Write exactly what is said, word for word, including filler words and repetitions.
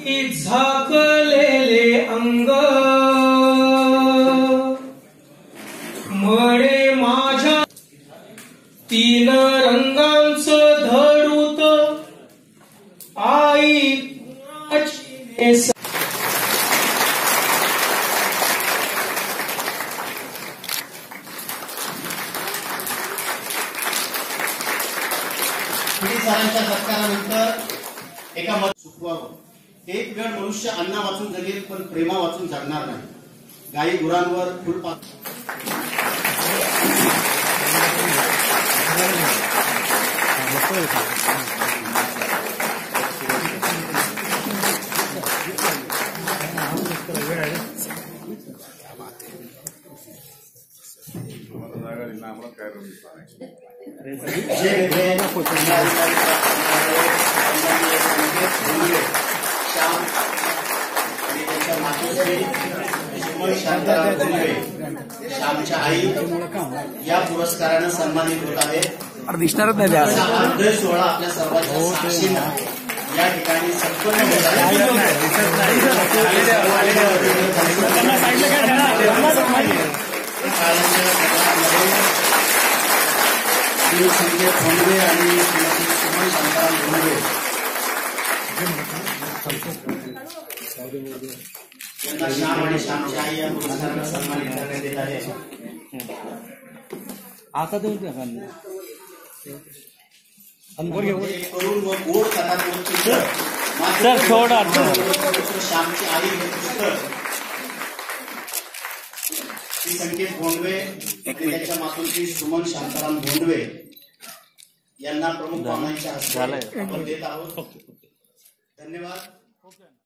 झाकलेले अंग म्हणे माझ्या तीन रंगांचं धरूत आई सरांच्या सत्कारानंतर एका मत चुकवावं. एक वेळ मनुष्य अन्ना वाचून जगेल पण प्रेमा वाचून जगणार नाही. गायी गुरांवर फुलपाखरू श्यामच्या आई या पुरस्कारानं सन्मानित होत आहे. दिसणारच नाही हृदय सोहळा आपल्या सर्वांच्या साक्षीनं या ठिकाणी संपन्न होत आहे. संजय भोंडवे आणि सुमन शांताराम भोंडवे यांना श्याम आणि श्यामच्या आई या पुरस्कारानं सन्मानित करण्यात येत आहे. आता देऊ करून व गोड कथांवर श्यामची आई हे पुस्तक श्री संकेत भोंडवे त्याच्या मातोश्री सुमन शांताराम भोंडवे यांना प्रमुख पाहुण्यांच्या हस्ते आपण देत आहोत. धन्यवाद.